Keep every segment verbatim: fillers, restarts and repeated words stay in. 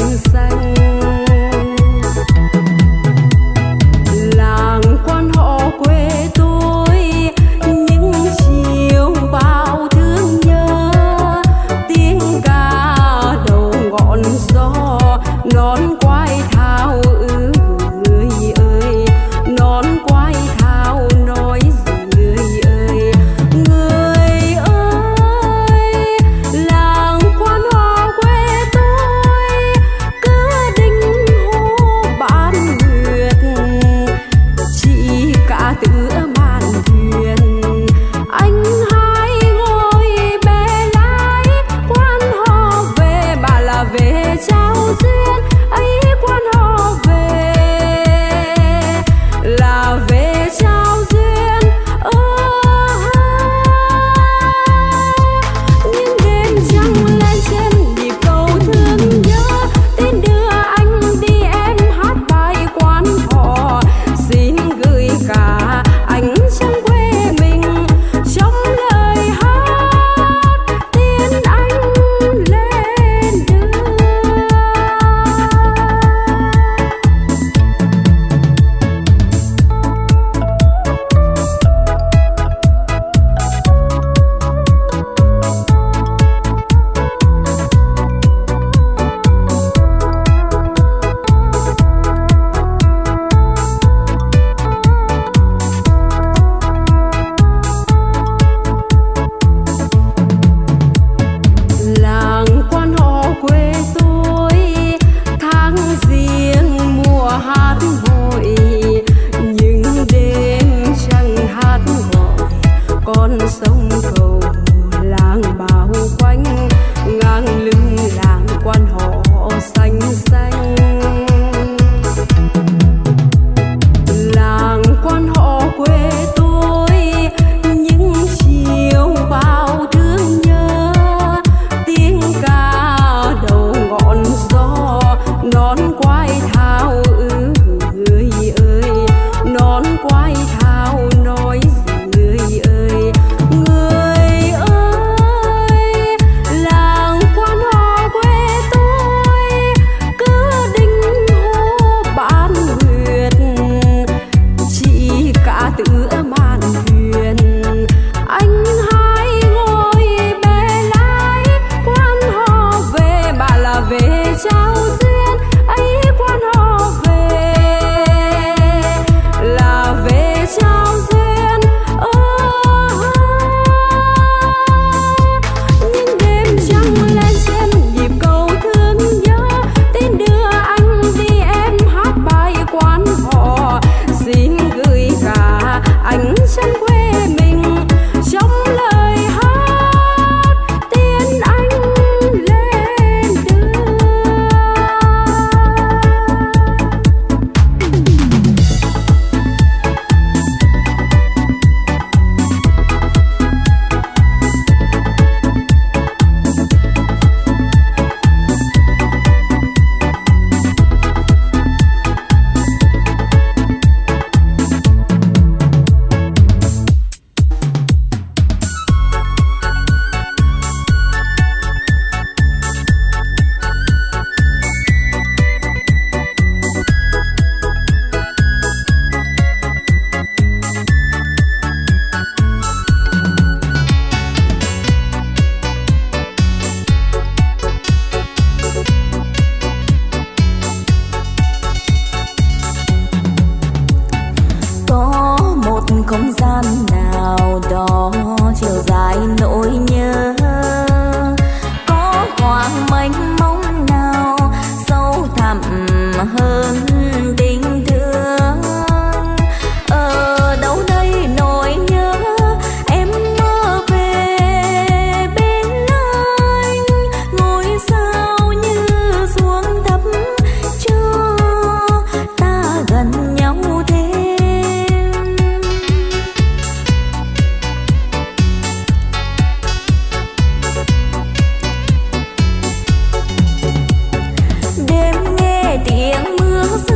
tiếng mưa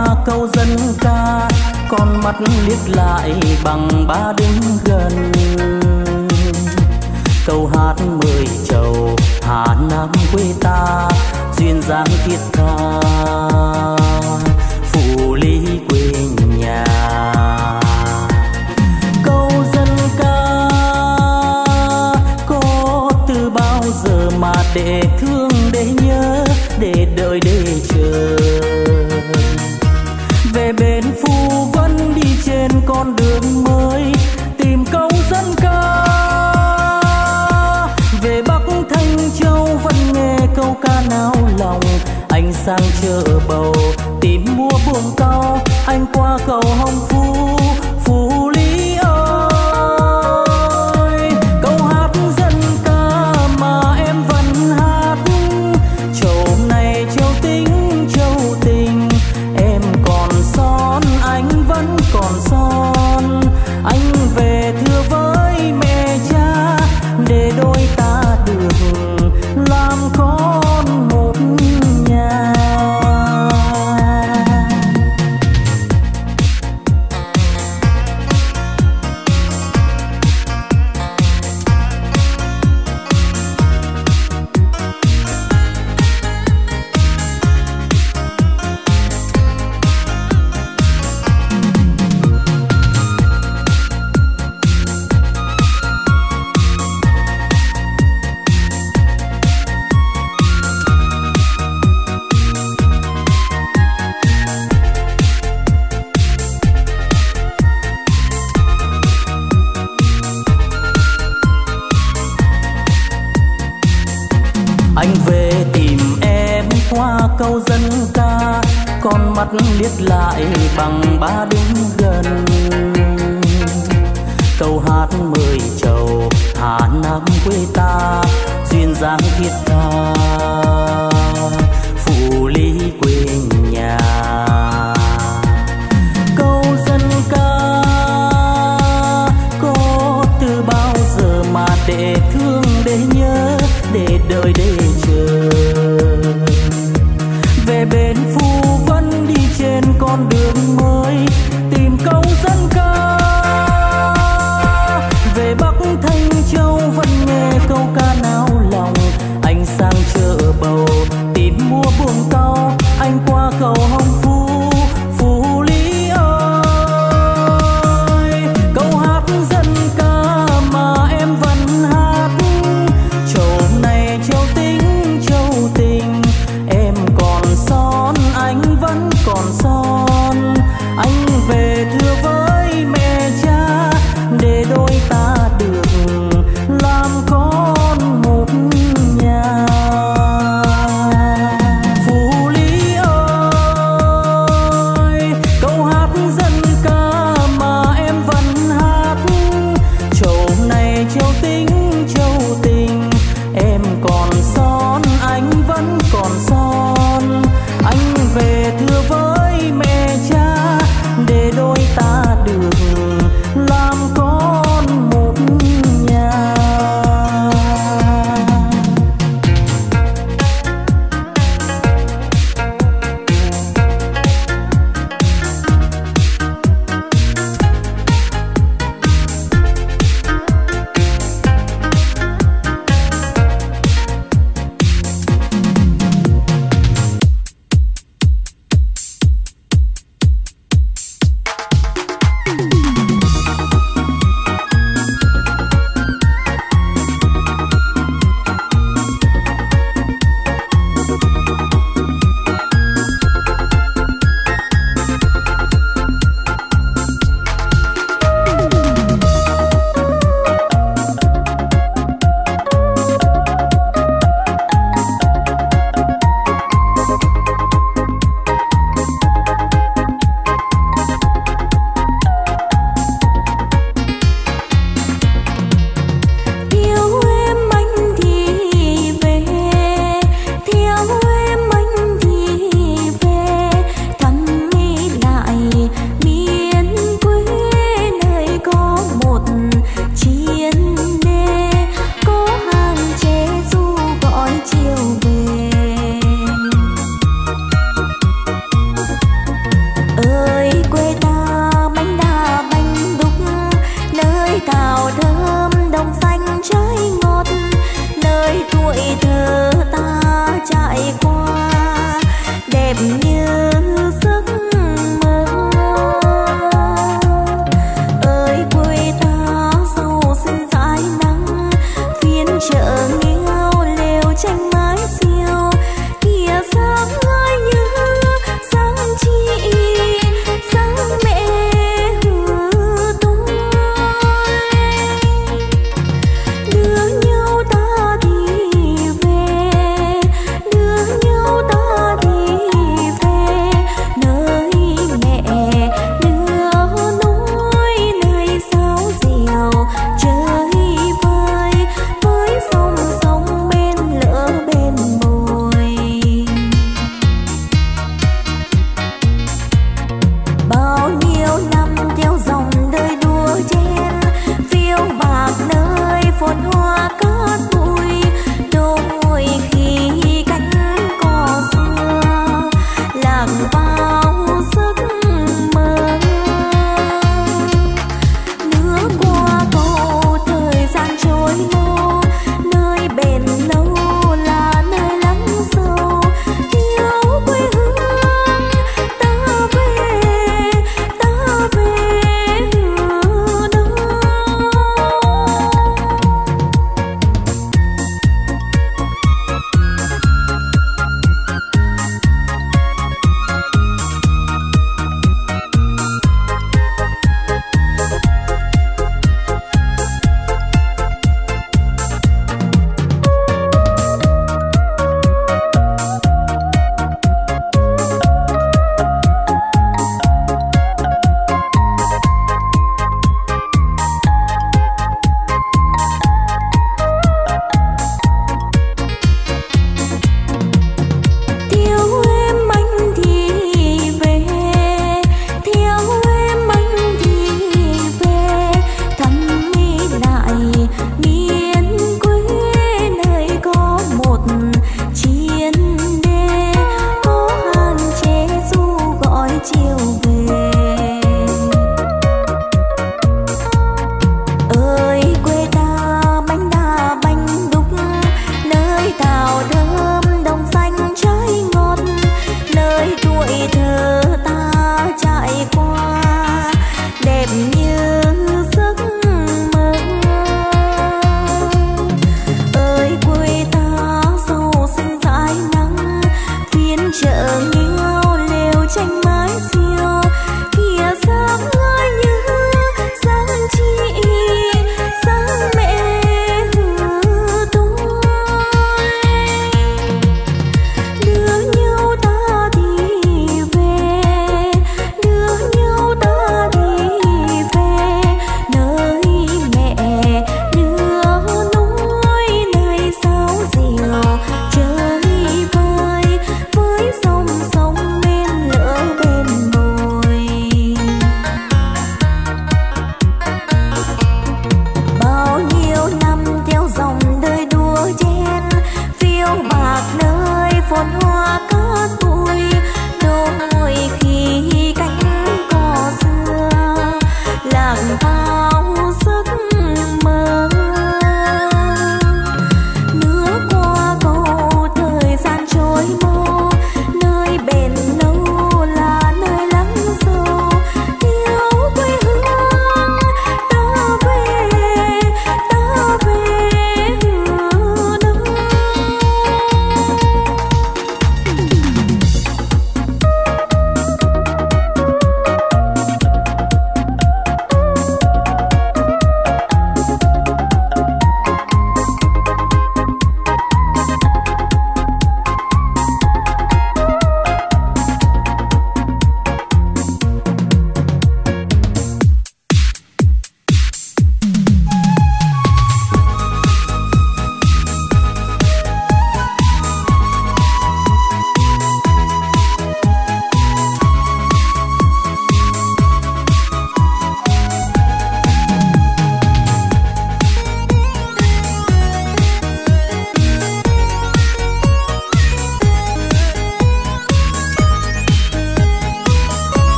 qua câu dân ca, con mắt liếc lại bằng ba đứng gần. Câu hát mời trầu Hà Nam quê ta, duyên dáng thiết tha Phủ Lý quê nhà. Câu dân ca có từ bao giờ mà để thương, để nhớ, để đợi, để chờ. Về bên Phù Vân đi trên con đường mới, tìm câu dân ca. Về Bắc Thanh Châu vẫn nghe câu ca nao lòng. Anh sang chợ Bầu tìm mua buồng cau, anh qua cầu Hồng Phú, Phú Lý ơi. Câu hát dân ca mà em vẫn hát, châu này châu tính châu tình. Em còn son anh vẫn còn son, anh về thưa với mẹ cha để đôi ta được làm con một nhà. Anh về tìm em qua câu dân ca, con mắt liếc lại bằng ba đứng gần. Câu hát mời trầu Hà Nam quê ta, duyên dáng thiết tha Phủ Lý quê nhà. Câu dân ca có từ bao giờ mà để thương, để nhớ, để đợi, để chờ. Về bên Phù Vân đi trên con đường mới, tìm câu dân ca. Về Bắc Thanh Châu vẫn nghe câu ca nao lòng. Anh sang chợ Bầu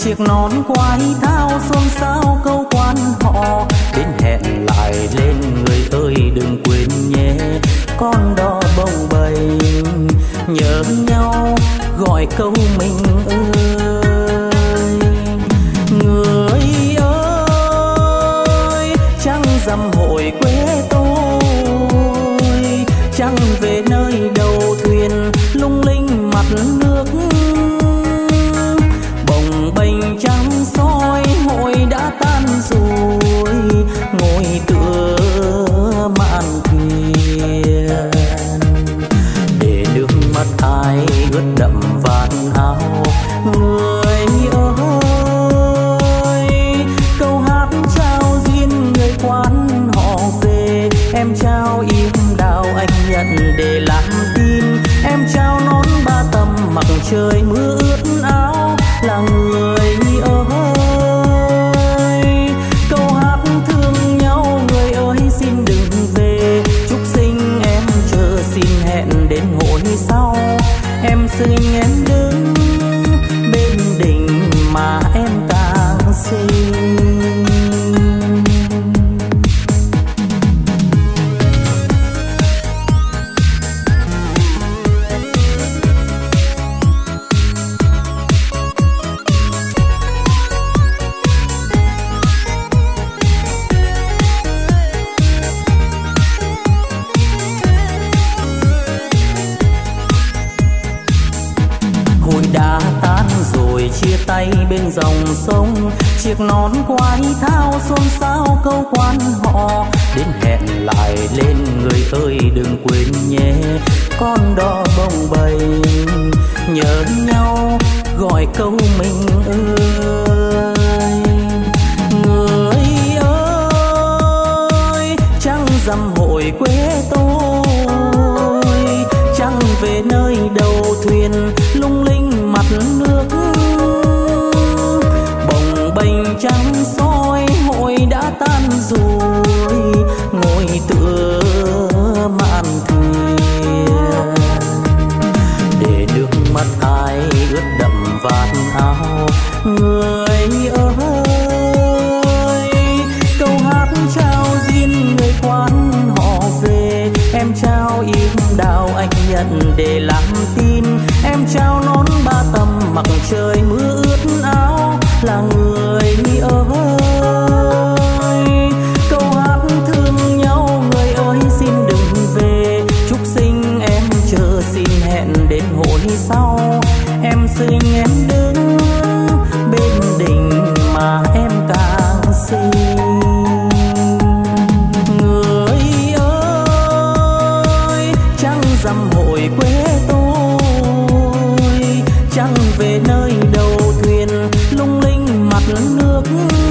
chiếc nón quái thao xôn xao câu quan họ. Đến hẹn lại lên người ơi đừng quên nhé, con đò bồng bềnh nhớ nhau gọi câu mình ơi. Người ơi trăng rằm hội quê tôi, trăng về nơi đầu thuyền lung linh mặt nước. Bồng bềnh trắng soi hội đã tan rồi, ngồi tựa mạn thuyền. Để nước mắt ai ướt đậm vạt áo. Người ơi câu hát trao duyên người quán họ về. Em trao im đào anh nhận để làm tin. Em trao nón ba tầm mặc trời mưa ướt áo. Là người ơi câu hát thương nhau. Người ơi xin đừng về, chúc sinh em chờ xin hẹn đến hồi sau. Em xin em đứng bên đình mà em càng xinh. Chia tay bên dòng sông, chiếc nón quái thao xôn xao câu quan họ. Đến hẹn lại lên người ơi đừng quên nhé, con đò bồng bềnh nhớ nhau gọi câu mình ơi. Người ơi trăng rằm hội quê tôi, trăng về nơi đầu thuyền lung linh mặt nước. Trăng soi hội đã tan rồi, ngồi tựa mạn thuyền. Để nước mắt ai ướt đậm vạt áo. Người ơi câu hát trao duyên người quán họ về. Em trao im đào anh nhận để làm tin. Em trao nón ba tầm mặc trời mưa ướt áo. Là người ơi câu hát thương nhau. Người ơi xin đừng về, chúc sinh em chờ xin hẹn đến hồi sau. Em xin em đứng bên đình mà em càng xinh. Người ơi trăng rằm hội quê tôi, trăng về nơi đầu thuyền lung linh mặt nước.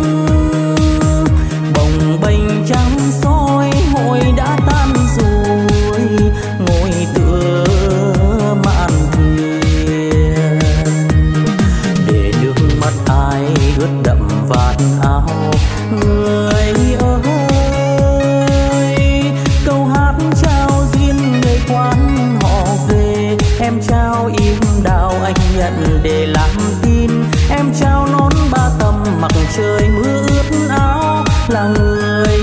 Bồng bềnh trắng soi hội đã tan rồi, ngồi tựa mạn thuyền. Để nước mắt ai ướt đậm vạt áo. Người ơi câu hát trao duyên người quán họ về. Em trao im đào anh nhận để làm tin. Em trao nón ba tầm mặc trời mưa ướt áo. Là người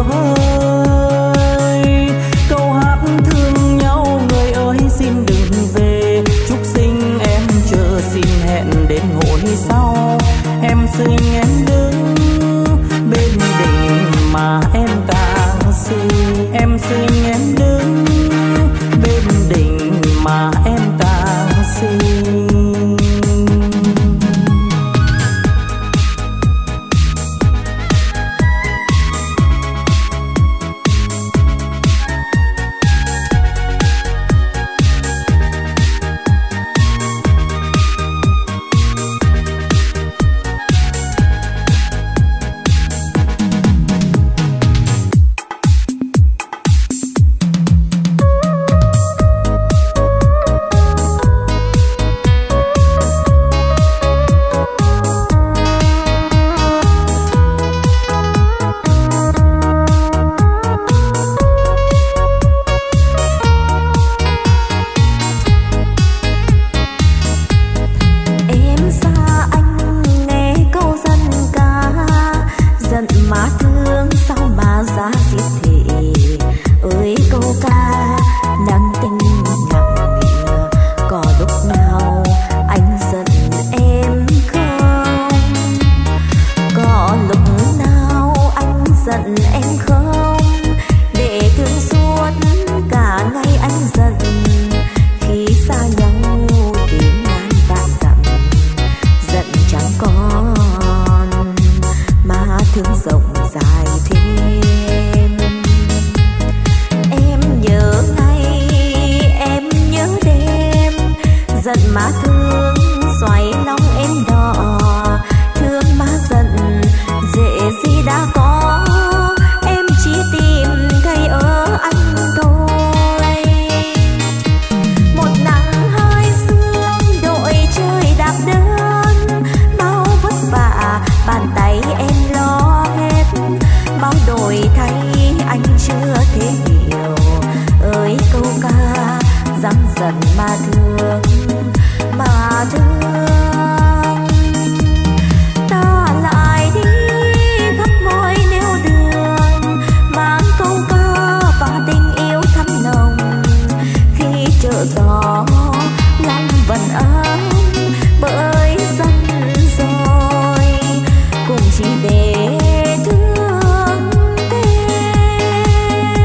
ơi câu hát thương nhau. Người ơi xin đừng về, chúc sinh em chờ xin hẹn đến hồi sau. Em xin em đứng bên đình mà em càng xinh. Em xin em đứng bên đình mà em càng xinh. má thương xoáy lòng em đỏ, thương má giận dễ gì đã có, em chỉ tìm thấy ở anh thôi. Một nắng hai sương đội trời đạp đơn, bao vất vả bàn tay em lo hết, bao đổi thay anh chưa thể hiểu. Ơi câu ca dáng dần mà thương, mà thương ta lại đi khắp mọi nẻo đường, mang câu ca và tình yêu thắm nồng. Khi chợ gió lòng vẫn ấm bởi dân rồi, cùng chỉ để thương thêm.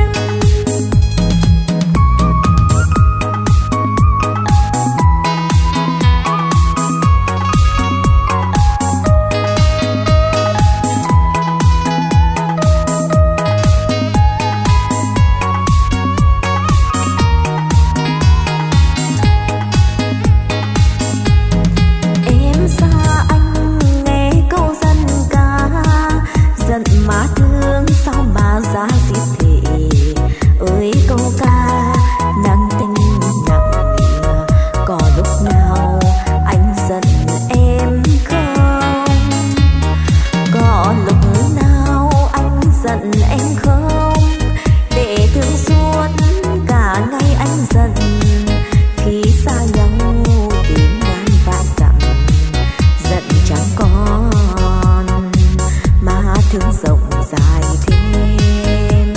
Em xa anh nghe câu dân ca, giận má thương sao mà giá diết thị. Ơi câu ca nắng tình nặng nề, có lúc nào anh giận em không? Có lúc nào anh giận em không? Để thương suốt cả ngày anh giận, khi xa nhau tìm ngàn vạn dặm, giận chẳng còn mà thương rộng dài thêm.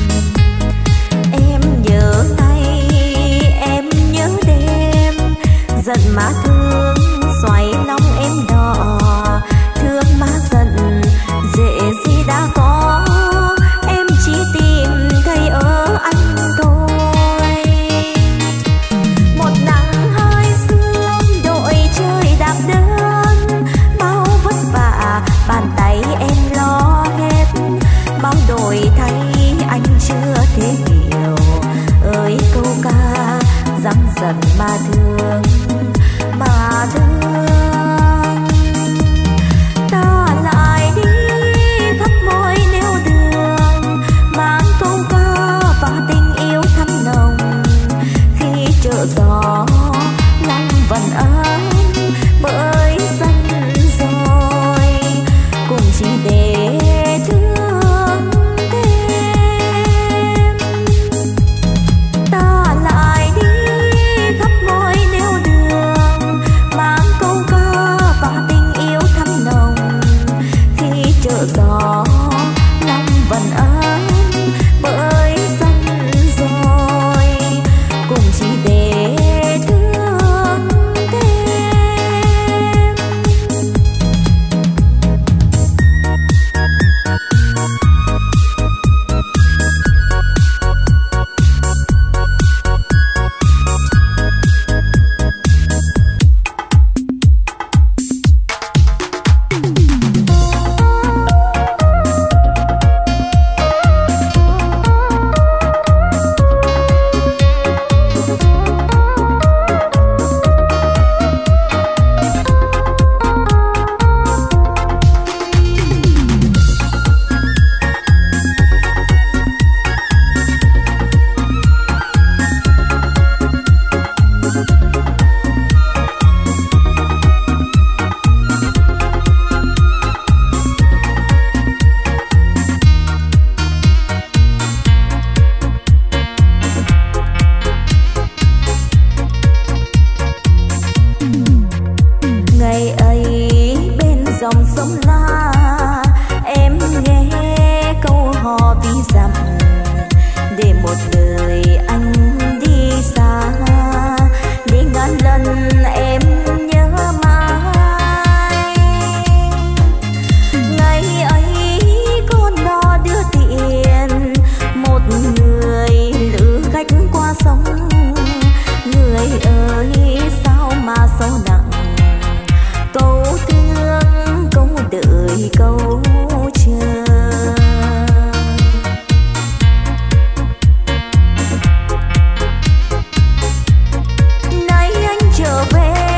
Em nhớ ngày em nhớ đêm, giận má thương xoáy lòng em đỏ, thương má giận dễ gì đã có, em chỉ tìm thấy ở anh thôi. Một nắng hai sương đội trời đạp đơn, bao vất vả bàn tay em lo hết, bao đổi thay anh chưa thể hiểu. Ơi câu ca dáng dần mà thương, mà thương ta lại đi khắp mọi nẻo đường, mang câu ca và tình yêu thắm nồng. Khi chợ gió lòng vẫn ấm bởi dân rồi, cùng chỉ để thương thêm. Ta lại đi khắp mọi nẻo đường, mang câu ca và tình yêu thắm nồng. Khi chợ gió lòng vẫn ấm bởi dân rồi, cùng chỉ để thương thêm. Ngày ấy bên dòng sông La, em nghe câu hò ví dặm, để một đời anh đi xa, để ngàn lần em nhớ mãi. Ngày ấy con đò đưa tiền, một người lữ khách qua sông. Người ơi sao mà sâu nặng, câu thương câu đợi câu chờ. Nay anh trở về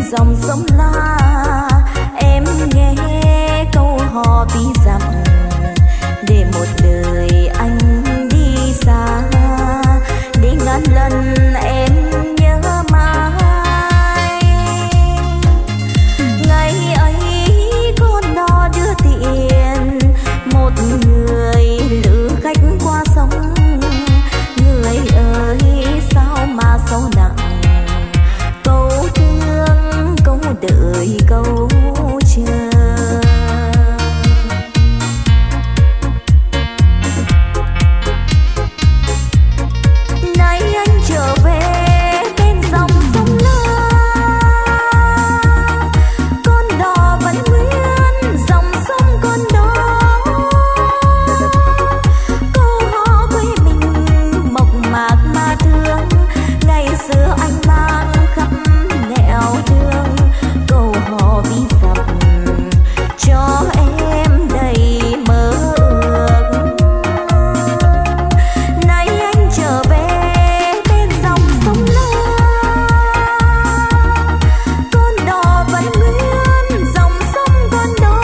dòng sông La. Em nghe câu hò ví dặm để một đời anh đi xa, để ngàn lần em nhớ mãi. Ngày ấy con đò đưa tiền một người lữ khách qua sông. Người ơi sao mà sâu nặng, câu thương câu đợi câu chờ. Nay anh trở về bên dòng sông La, con đò vẫn nguyên dòng sông con đó. Câu hò quê mình mộc mạc mà thương, ngày xưa anh mang khắp nẻo đường. Câu hò ví dặm cho em đầy mơ ước. Nay anh trở về bên dòng sông La, con đò vẫn nguyên dòng sông con đó.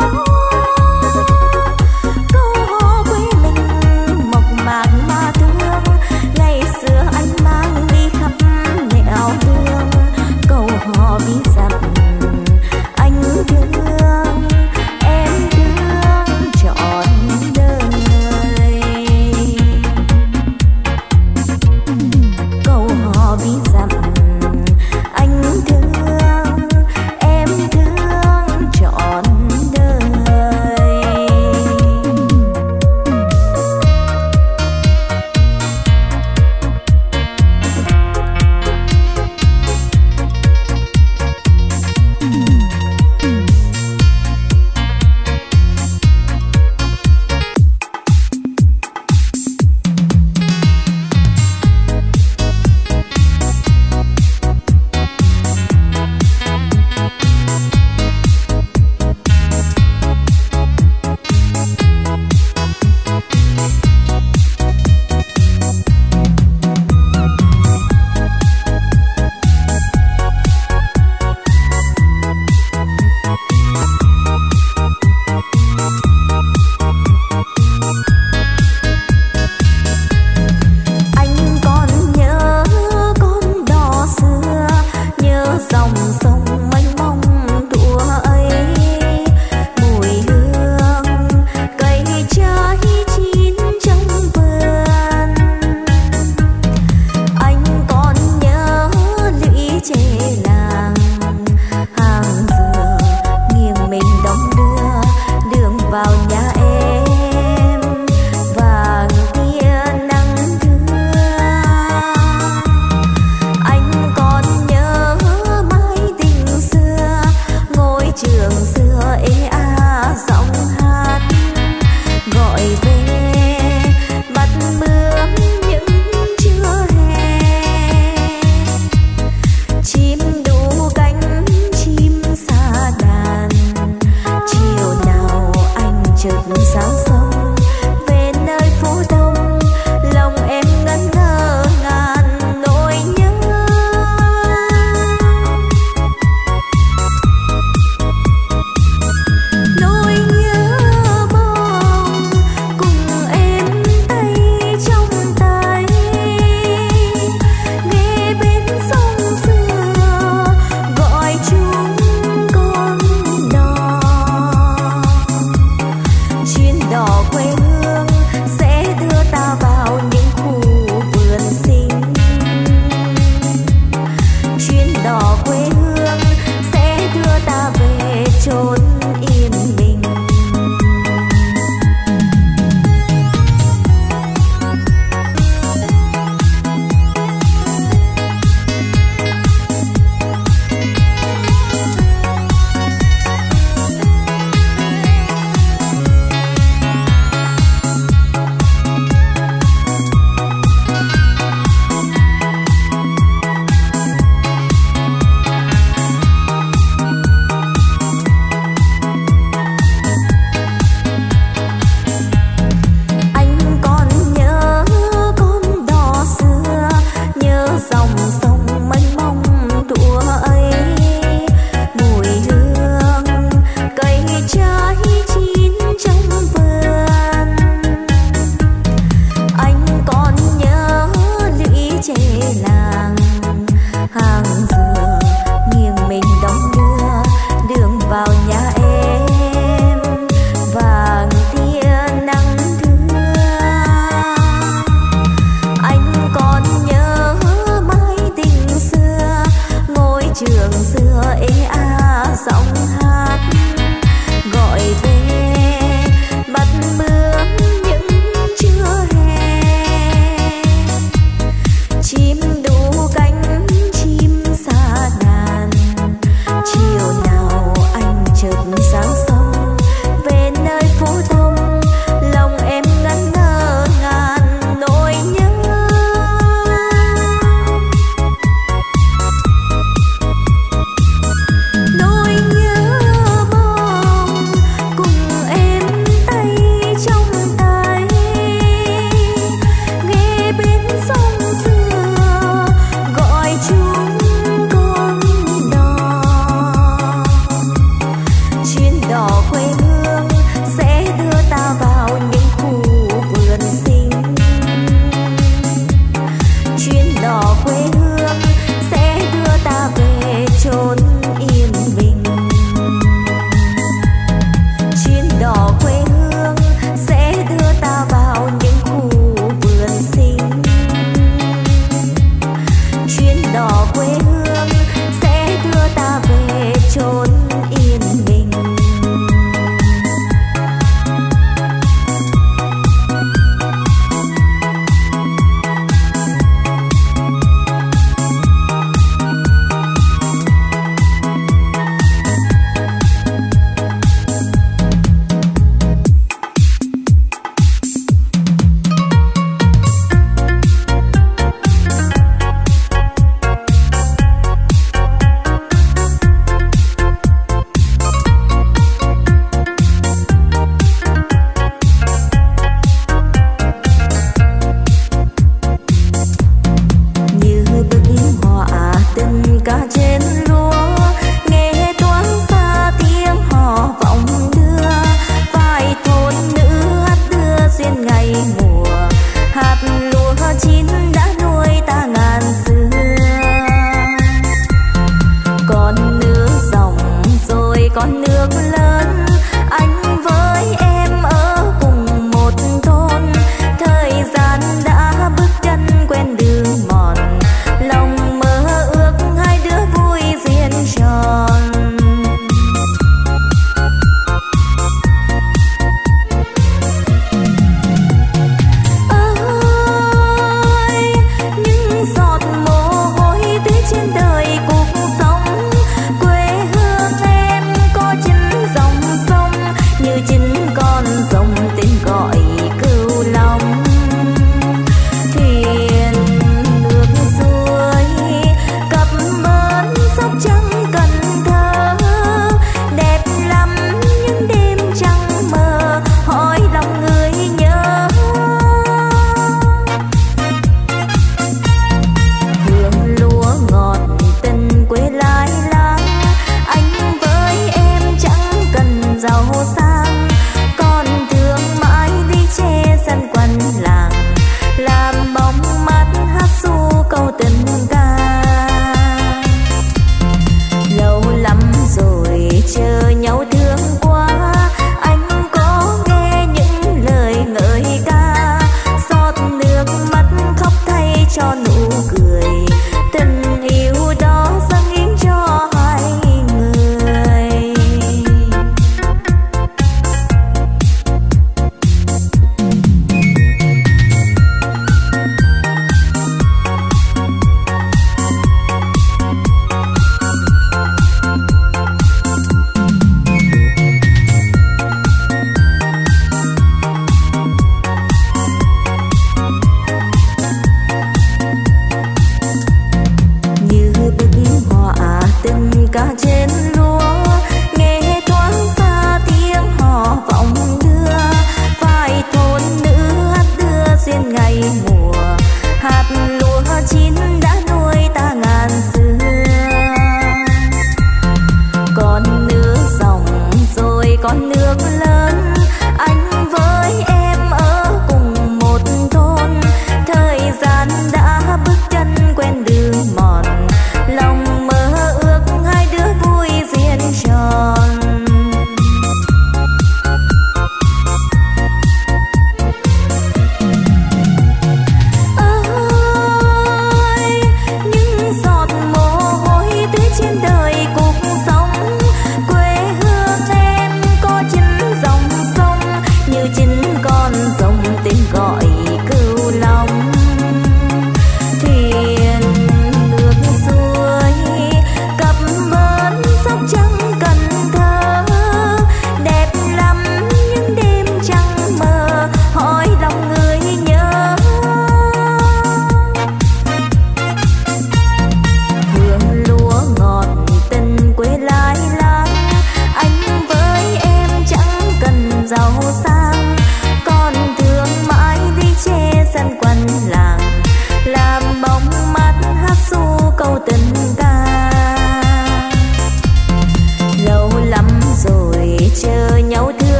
Câu hò quê mình mộc mạc mà thương, ngày xưa anh mang đi khắp nẻo đường. Câu hò ví dặm anh thương em thương trọn đời. Câu hò ví dặm anh thương em thương trọn đời. Anh còn nhớ con đò xưa, nhớ dòng sông mênh mông thuở ấy. Mùi hương cây trái chín trong vườn. Anh còn nhớ lũy tre làng, hàng dừa nghiêng mình đong đưa đường vào nhà em. Vàng tia nắng thưa, anh còn nhớ mái tình xưa, ngôi trường xưa ê a giọng hát gọi về bắt bướm những trưa hè. Chim đu trường xưa ê a giọng hát gọi về bắt bướm những trưa hè. Chim đu cánh chim xa đàn, chiều nào anh chợt sáng sông về nơi phố thông, lòng em ngẩn ngơ ngàn nỗi nhớ. Nỗi nhớ mong cùng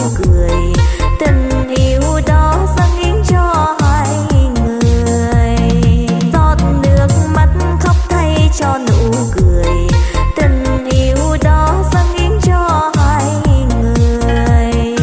cười. Tình yêu đó dâng hiến cho hai người, giọt nước mắt khóc thay cho nụ cười. Tình yêu đó dâng hiến cho hai người.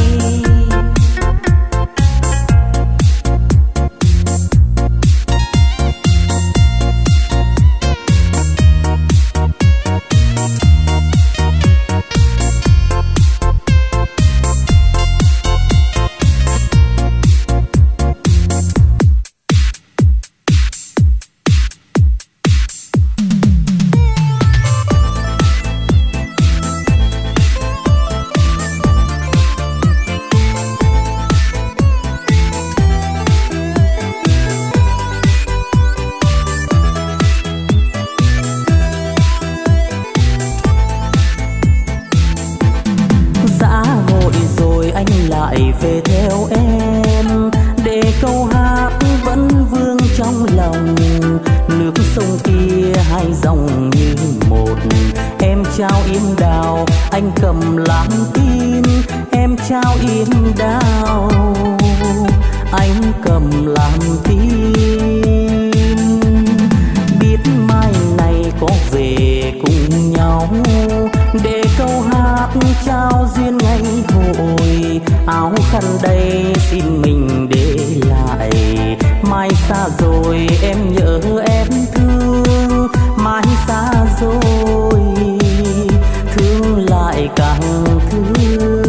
Về theo em để câu hát vẫn vương trong lòng. Nước sông kia hai dòng như một, em trao yếm đào, anh cầm làm tim. Em trao yếm đào, anh cầm làm tim. Biết mai này có về cùng nhau để câu hát trao duyên ngày hội. Áo khăn đây xin mình để lại, mai xa rồi em nhớ em thương. Mai xa rồi thương lại càng thương.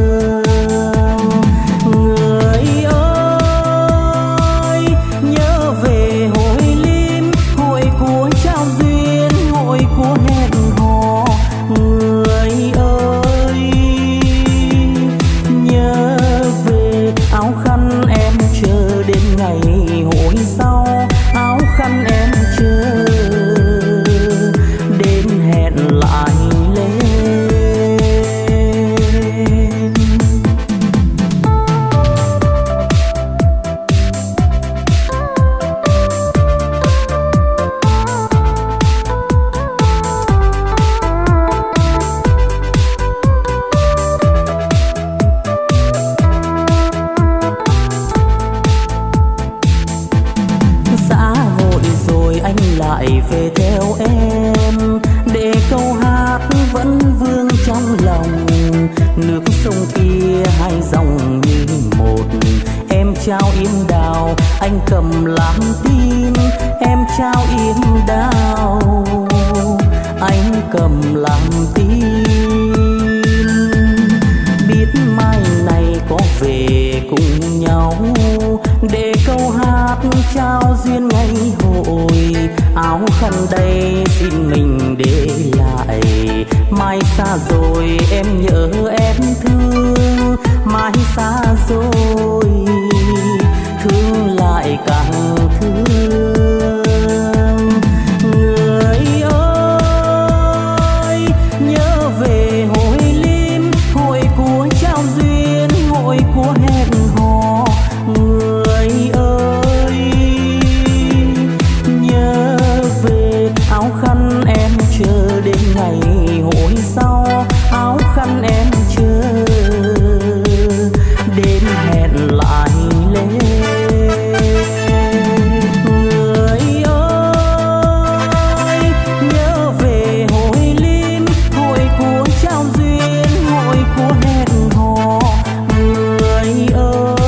Người ơi nhớ về hội lim, hội của trao duyên, hội của hẹn hò. Người ơi nhớ về áo khăn em chờ đến ngày hội sau. Áo khăn em chờ đến hẹn lại lên. Lại về theo em để câu hát vẫn vương trong lòng. Nước sông kia hai dòng như một, em trao yếm đào, anh cầm làm tim. Em trao yếm đào, anh cầm làm tim. Biết mai này có về cùng nhau để câu hát trao duyên ngày hội. Áo khăn đây xin mình để lại, mai xa rồi em nhớ em thương. Mai xa rồi thương lại càng thương. Người ơi nhớ về hội lim, hội của trao duyên, hội của hẹn hò. Người ơi nhớ về áo khăn em chờ đến ngày hội sau. Áo khăn em chờ đến hẹn lại lên. Người ơi nhớ về hội lim, hội của trao duyên, hội của hẹn hò. Người ơi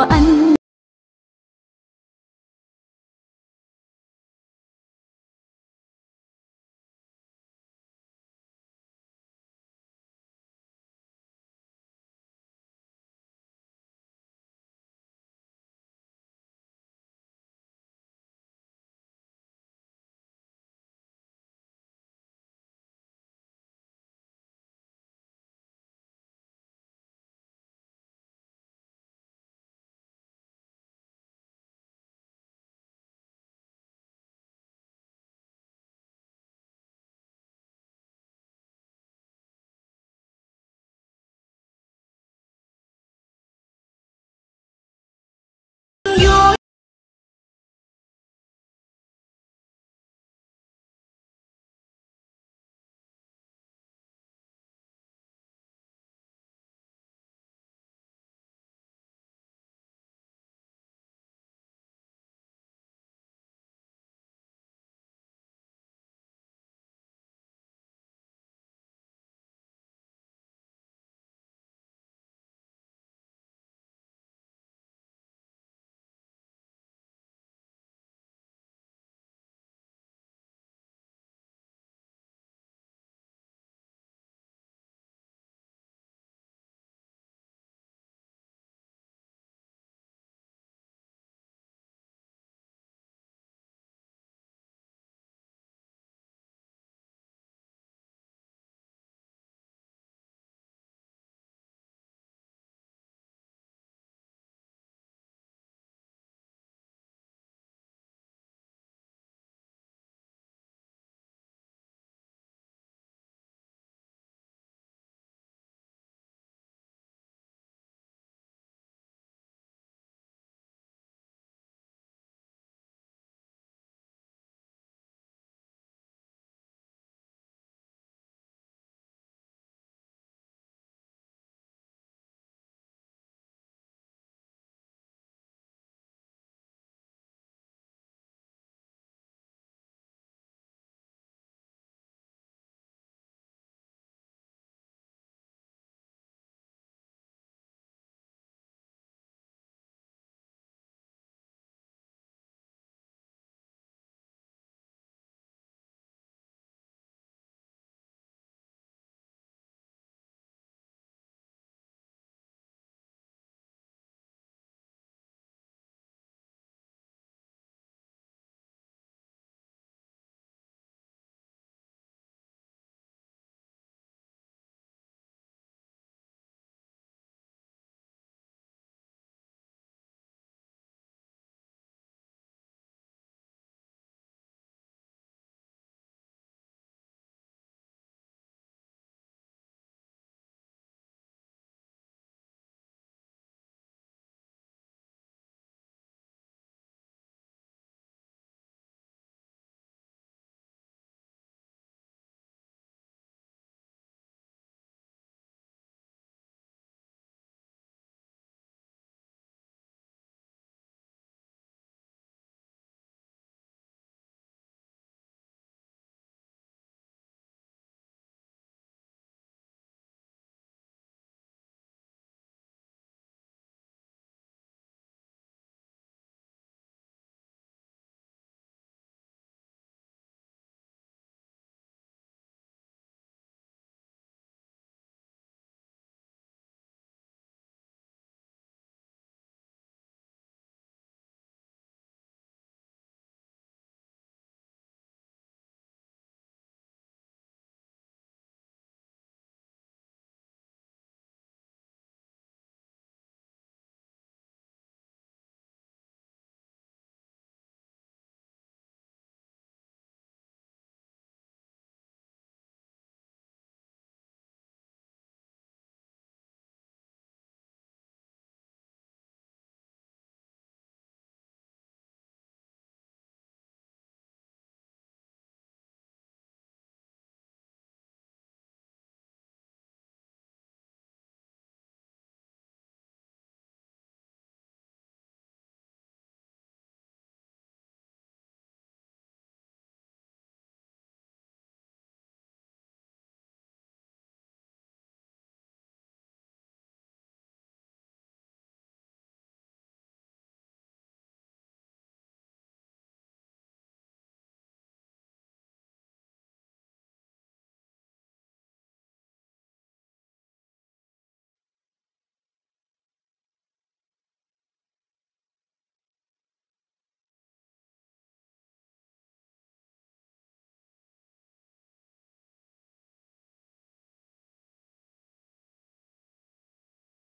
anh